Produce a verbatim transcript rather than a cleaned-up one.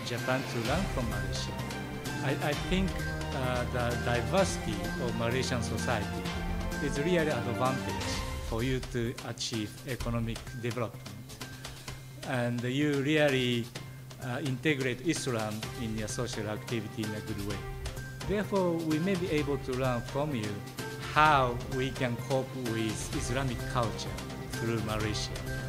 Japan to learn from Malaysia. I, I think uh, the diversity of Malaysian society is really an advantage for you to achieve economic development. And you really uh, integrate Islam in your social activity in a good way. Therefore, we may be able to learn from you how we can cope with Islamic culture through Malaysia.